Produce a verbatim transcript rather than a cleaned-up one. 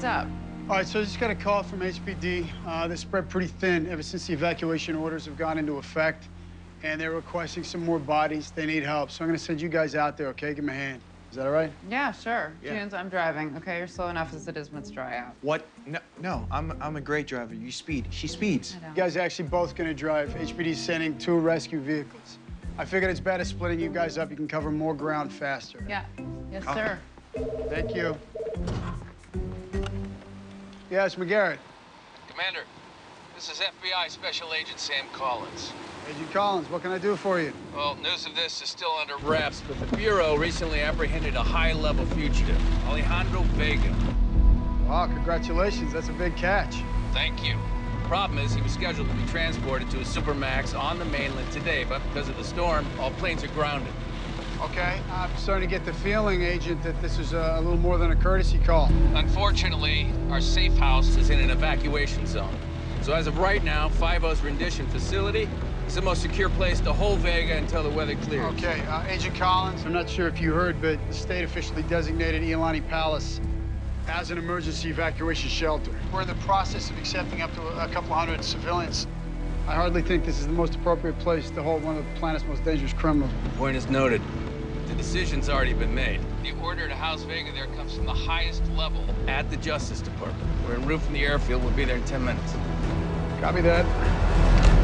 What's up? All right, so I just got a call from H P D. Uh, they're spread pretty thin ever since the evacuation orders have gone into effect, and they're requesting some more bodies. They need help, so I'm gonna send you guys out there, okay? Give me a hand. Is that all right? Yeah, sure. Yeah. Tunes, I'm driving. Okay, you're slow enough as it is when it's dry out. What? No, no. I'm I'm a great driver. You speed. She speeds. I know. You guys are actually both gonna drive. H P D's sending two rescue vehicles. I figured it's better splitting you guys up. You can cover more ground faster. Yeah. Yes, Okay. sir. Thank you. Yes, McGarrett. Commander, this is F B I Special Agent Sam Collins. Agent Collins, what can I do for you? Well, news of this is still under wraps, but the Bureau recently apprehended a high-level fugitive, Alejandro Vega. Wow, congratulations. That's a big catch. Thank you. The problem is he was scheduled to be transported to a Supermax on the mainland today, but because of the storm, all planes are grounded. Okay, I'm starting to get the feeling, Agent, that this is a, a little more than a courtesy call. Unfortunately, our safe house is in an evacuation zone. So as of right now, five O's rendition facility is the most secure place to hold Vega until the weather clears. Okay, uh, Agent Collins, I'm not sure if you heard, but the state officially designated Iolani Palace as an emergency evacuation shelter. We're in the process of accepting up to a, a couple hundred civilians. I hardly think this is the most appropriate place to hold one of the planet's most dangerous criminals. Point is noted. The decision's already been made. The order to house Vega there comes from the highest level at the Justice Department. We're en route from the airfield. We'll be there in ten minutes. Copy that.